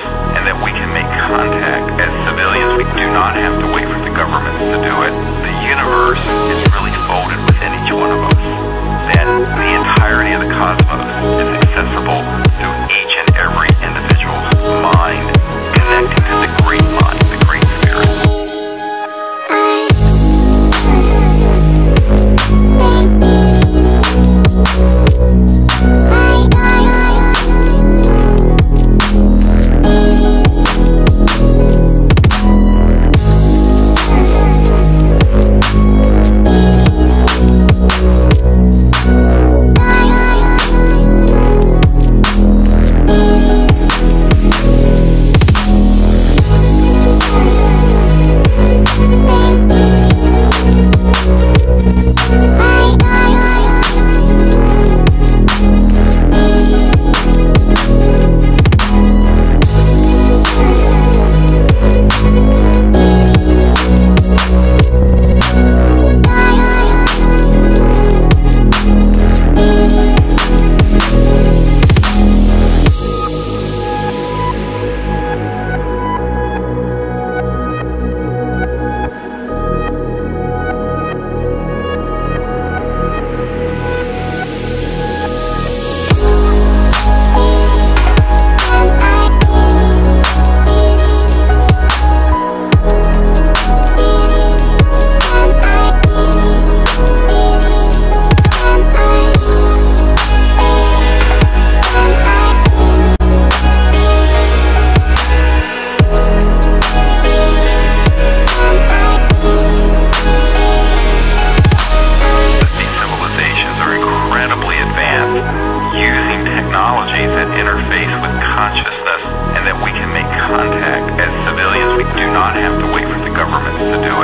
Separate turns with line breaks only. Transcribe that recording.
us, and that we can make contact as civilians. We do not have to wait for the governments to do it. The universe is really folded within each one of us. That the entirety of the cosmos is accessible through each and every individual's mind, connecting to the great mind, the great spirit. Interface with consciousness, and that we can make contact as civilians. We do not have to wait for the governments to do it.